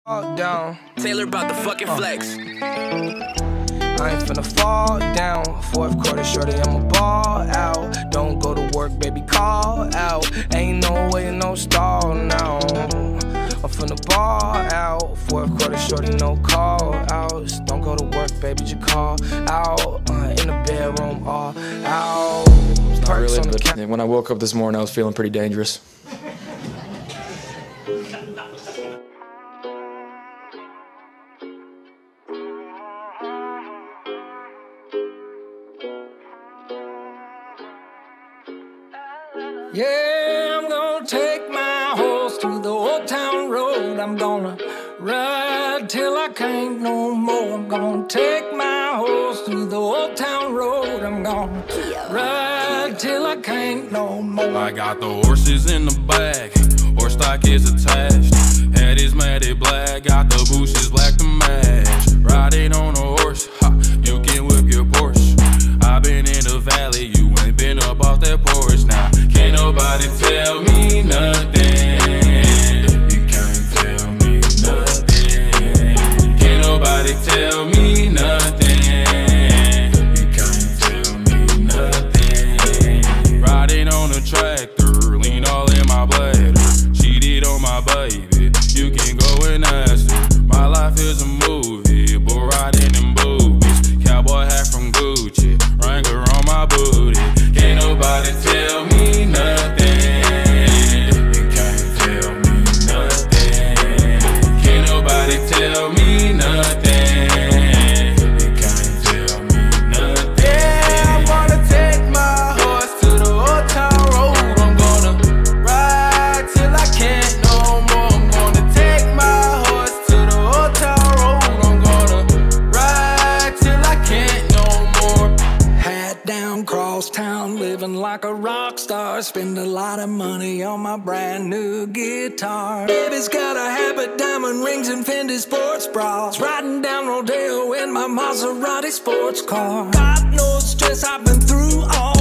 Down. Taylor about the fucking flex. I ain't finna fall down. Fourth quarter, shorty, I'ma ball out. Don't go to work, baby, call out. Ain't no way, no stall now. I'm finna ball out. Fourth quarter, shorty, no call outs. Don't go to work, baby, just call out. In the bedroom, all out. Not really, but when I woke up this morning, I was feeling pretty dangerous. Yeah, I'm gonna take my horse to the old town road. I'm gonna ride till I can't no more. I'm gonna take my horse to the old town road. I'm gonna ride till I can't no more. I got the horses in the back, horse stock is attached. Head is matted black, got the bushes black to match. Riding on a horse, ha, you can whip your Porsche. I been in the valley, you ain't been up off that porch now. Can't nobody tell me nothing. You can't tell me nothing. Can't nobody tell me nothing. You can't tell me nothing. Riding on a tractor, lean all in my bladder. Cheated on my baby, you can go and ask her. My life is a movie, but riding in boobies. Cowboy hat from Gucci, Wrangler on my booty. Can't nobody tell me nothing. You can't tell me nothing. Can't nobody tell me nothing. You can't tell me nothing. Yeah, I'm gonna take my horse to the old town road. I'm gonna ride till I can't no more. I'm gonna take my horse to the old town road. I'm gonna ride till I can't no more. Hat down, cross town, living like a rock star. Spend a lot of money on my brand new guitar. Baby's got a habit, diamond rings and Fendi sports bras. Riding down Rodeo in my Maserati sports car. Got no stress, I've been through all